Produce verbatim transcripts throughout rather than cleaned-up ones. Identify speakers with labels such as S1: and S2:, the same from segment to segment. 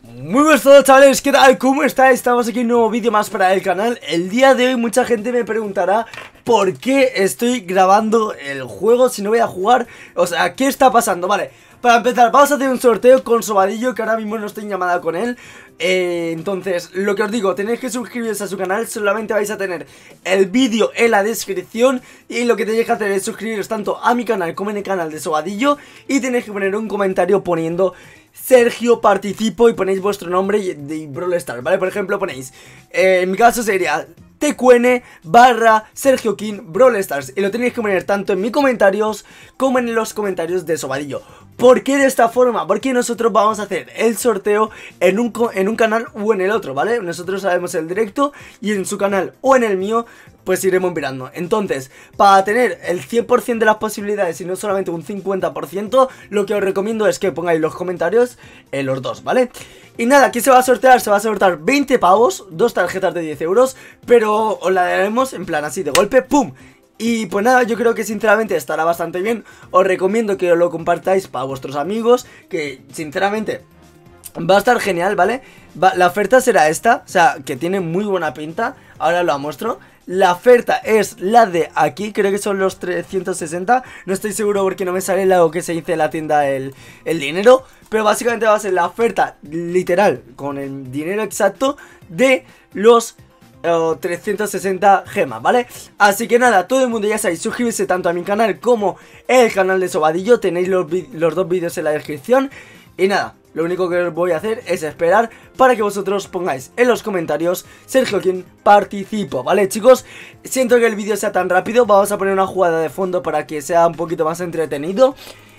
S1: Muy buenas a todos, chavales, ¿qué tal? ¿Cómo estáis? Estamos aquí en un nuevo vídeo más para el canal. El día de hoy mucha gente me preguntará por qué estoy grabando el juego si no voy a jugar. O sea, ¿qué está pasando? Vale, para empezar, vamos a hacer un sorteo con Sobadillo, que ahora mismo no estoy en llamada con él. eh, Entonces, lo que os digo, tenéis que suscribiros a su canal. Solamente vais a tener el vídeo en la descripción. Y lo que tenéis que hacer es suscribiros tanto a mi canal como en el canal de Sobadillo. Y tenéis que poner un comentario poniendo Sergio participo y ponéis vuestro nombre de Brawl Stars, ¿vale? Por ejemplo ponéis, eh, en mi caso sería T Q N barra Sergio King Brawl Stars. Y lo tenéis que poner tanto en mis comentarios como en los comentarios de Sobadillo. ¿Por qué de esta forma? Porque nosotros vamos a hacer el sorteo en un, en un canal o en el otro, ¿vale? Nosotros sabemos el directo y en su canal o en el mío pues iremos mirando. Entonces, para tener el cien por ciento de las posibilidades y no solamente un cincuenta por ciento, lo que os recomiendo es que pongáis los comentarios en los dos, ¿vale? Y nada, aquí se va a sortear, se va a sortear veinte pavos, dos tarjetas de diez euros, pero os la daremos en plan así de golpe, ¡pum! Y pues nada, yo creo que sinceramente estará bastante bien. Os recomiendo que lo compartáis para vuestros amigos, que sinceramente va a estar genial, ¿vale? Va, la oferta será esta, o sea, que tiene muy buena pinta. Ahora lo muestro. La oferta es la de aquí, creo que son los trescientos sesenta. No estoy seguro porque no me sale lo que se dice en la tienda el, el dinero. Pero básicamente va a ser la oferta literal, con el dinero exacto de los Uh, trescientos sesenta gemas, ¿vale? Así que nada, todo el mundo ya sabéis, suscribirse tanto a mi canal como el canal de Sobadillo. Tenéis los, los dos vídeos en la descripción. Y nada, lo único que voy a hacer es esperar para que vosotros pongáis en los comentarios Sergio King participo, ¿vale, chicos? Siento que el vídeo sea tan rápido. Vamos a poner una jugada de fondo para que sea un poquito más entretenido.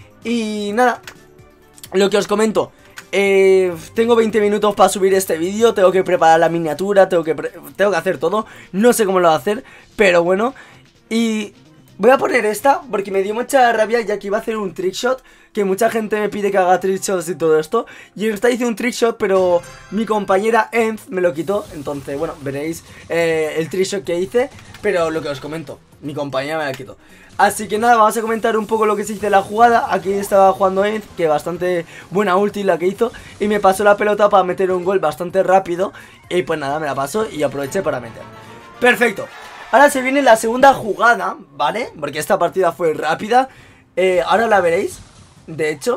S1: Y nada, lo que os comento, Eh, tengo veinte minutos para subir este vídeo. Tengo que preparar la miniatura, tengo que, tengo que hacer todo. No sé cómo lo voy a hacer, pero bueno. Y voy a poner esta porque me dio mucha rabia, ya que iba a hacer un trickshot, que mucha gente me pide que haga trickshots y todo esto. Y esta hice un trickshot, pero mi compañera Enz me lo quitó. Entonces, bueno, veréis eh, el trickshot que hice. Pero lo que os comento, mi compañera me la quitó. Así que nada, vamos a comentar un poco lo que se hizo en la jugada. Aquí estaba jugando Enz, que bastante buena ulti la que hizo, y me pasó la pelota para meter un gol bastante rápido. Y pues nada, me la pasó y aproveché para meter. Perfecto. Ahora se viene la segunda jugada, ¿vale? Porque esta partida fue rápida. eh, Ahora la veréis. De hecho,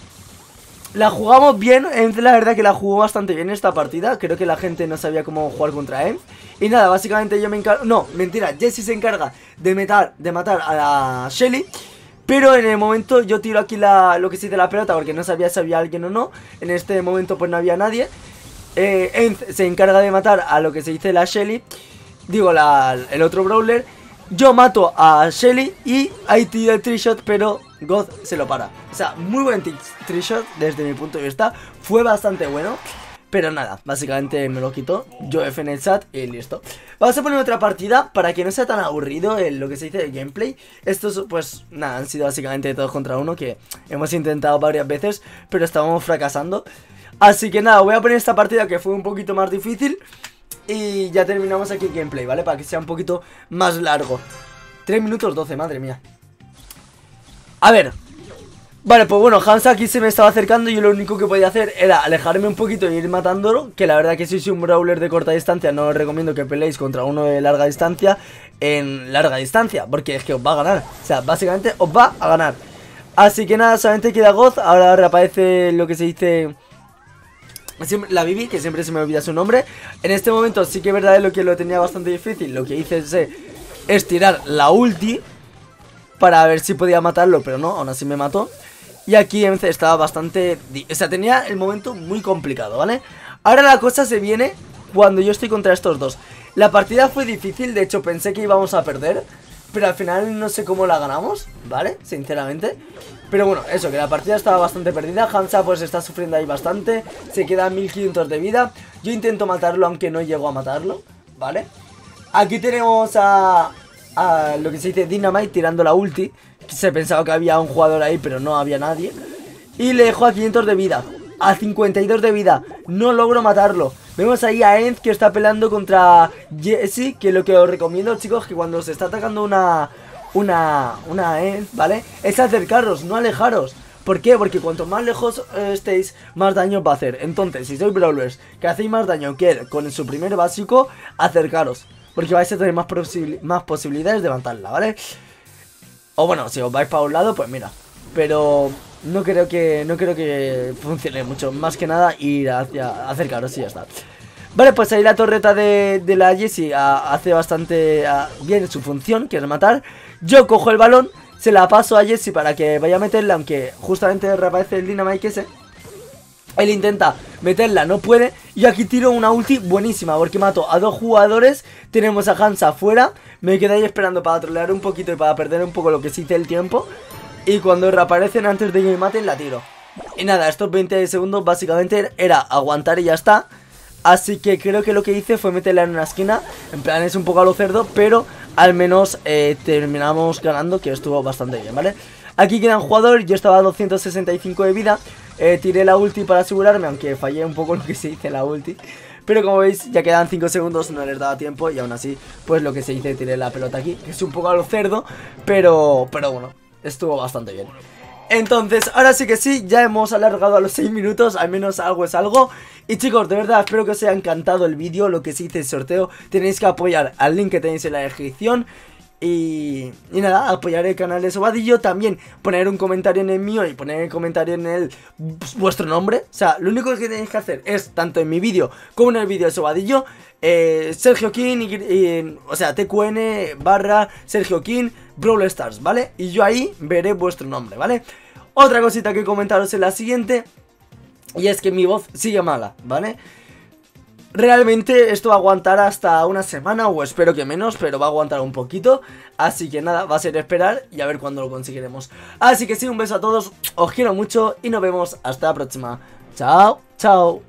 S1: la jugamos bien. Enz la verdad que la jugó bastante bien esta partida. Creo que la gente no sabía cómo jugar contra Enz. Y nada, básicamente yo me encargo... No, mentira, Jessie se encarga de matar, de matar a la Shelly. Pero en el momento yo tiro aquí la, lo que se dice la pelota, porque no sabía si había alguien o no. En este momento pues no había nadie. eh, Enz se encarga de matar a lo que se dice la Shelly. Digo, la, el otro brawler. Yo mato a Shelly y ahí tiro el trickshot, pero God se lo para. O sea, muy buen trickshot desde mi punto de vista. Fue bastante bueno. Pero nada, básicamente me lo quito. Yo F en el chat y listo. Vamos a poner otra partida para que no sea tan aburrido el, lo que se dice de gameplay. Estos pues nada, han sido básicamente todos contra uno, que hemos intentado varias veces, pero estábamos fracasando. Así que nada, voy a poner esta partida que fue un poquito más difícil. Y ya terminamos aquí el gameplay, ¿vale? Para que sea un poquito más largo. tres minutos doce, madre mía. A ver. Vale, pues bueno, Hansa aquí se me estaba acercando y yo lo único que podía hacer era alejarme un poquito e ir matándolo. Que la verdad que si sois un brawler de corta distancia, no os recomiendo que peleéis contra uno de larga distancia en larga distancia, porque es que os va a ganar. O sea, básicamente os va a ganar. Así que nada, solamente queda Goz. Ahora reaparece lo que se dice... la Bibi, que siempre se me olvida su nombre. En este momento sí que es verdad lo que lo tenía bastante difícil. Lo que hice es, es tirar la ulti para ver si podía matarlo, pero no, aún así me mató. Y aquí Enz estaba bastante... O sea, tenía el momento muy complicado, ¿vale? Ahora la cosa se viene cuando yo estoy contra estos dos. La partida fue difícil, de hecho pensé que íbamos a perder, pero al final no sé cómo la ganamos, ¿vale? Sinceramente. Pero bueno, eso, que la partida estaba bastante perdida. Hansa pues está sufriendo ahí bastante. Se queda mil quinientos de vida. Yo intento matarlo aunque no llego a matarlo, ¿vale? Aquí tenemos a... a lo que se dice Dynamite tirando la ulti. Se pensaba que había un jugador ahí, pero no había nadie. Y le dejo a quinientos de vida, a cincuenta y dos de vida. No logro matarlo. Vemos ahí a Enz que está peleando contra Jessie. Que lo que os recomiendo, chicos, que cuando se está atacando una... Una... Una Enz, ¿vale? Es acercaros, no alejaros. ¿Por qué? Porque cuanto más lejos eh, estéis, más daño va a hacer. Entonces, si sois brawlers que hacéis más daño que él con su primer básico, acercaros, porque vais a tener más, posibil más posibilidades de matarla, ¿vale? O bueno, si os vais para un lado, pues mira. Pero no creo que no creo que funcione mucho. Más que nada ir hacia acercaros y ya está. Vale, pues ahí la torreta de, de la Jessie a, hace bastante a, bien su función, que es matar. Yo cojo el balón, se la paso a Jessie para que vaya a meterla, aunque justamente reaparece el Dynamite ese. Él intenta meterla, no puede. Y aquí tiro una ulti buenísima, porque mato a dos jugadores. Tenemos a Hansa afuera. Me quedé ahí esperando para trolear un poquito y para perder un poco lo que se hice el tiempo. Y cuando reaparecen antes de que me maten, la tiro. Y nada, estos veinte segundos básicamente era aguantar y ya está. Así que creo que lo que hice fue meterla en una esquina. En plan, es un poco a lo cerdo, pero al menos eh, terminamos ganando, que estuvo bastante bien, ¿vale? Aquí queda un jugador, yo estaba a doscientos sesenta y cinco de vida. eh, Tiré la ulti para asegurarme, aunque fallé un poco en lo que se dice la ulti. Pero como veis, ya quedan cinco segundos, no les daba tiempo. Y aún así, pues lo que se dice, tiré la pelota aquí, que es un poco a lo cerdo, pero, pero bueno, estuvo bastante bien. Entonces, ahora sí que sí, ya hemos alargado a los seis minutos, al menos algo es algo. Y chicos, de verdad, espero que os haya encantado el vídeo, lo que se hice el sorteo. Tenéis que apoyar al link que tenéis en la descripción. Y, y nada, apoyar el canal de Sobadillo. También poner un comentario en el mío y poner el comentario en el pues, vuestro nombre. O sea, lo único que tenéis que hacer es, tanto en mi vídeo como en el vídeo de Sobadillo, eh, Sergio King, y, y, o sea, T Q N barra Sergio King Brawl Stars, ¿vale? Y yo ahí veré vuestro nombre, ¿vale? Otra cosita que comentaros en la siguiente, y es que mi voz sigue mala, ¿vale? Realmente esto va a aguantar hasta una semana, o espero que menos, pero va a aguantar un poquito. Así que nada, va a ser esperar y a ver cuándo lo conseguiremos. Así que sí, un beso a todos, os quiero mucho y nos vemos hasta la próxima. Chao, chao.